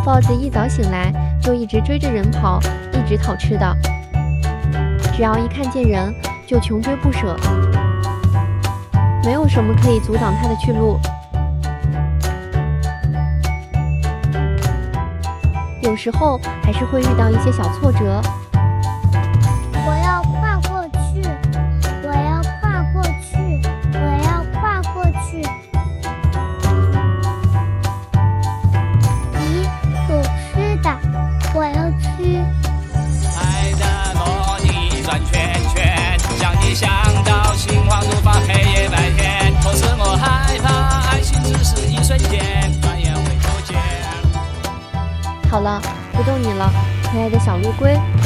豹子一早醒来就一直追着人跑，一直讨吃的。只要一看见人，就穷追不舍，没有什么可以阻挡它的去路。有时候还是会遇到一些小挫折。 我要跨过去，我要跨过去，我要跨过去。咦，有吃的，我要吃。 爱的魔力转圈圈，将你想到心慌如发，黑夜白天。可是我害怕，爱情只是一瞬间，转眼会不见。 好了，不逗你了，可爱的小陆龟。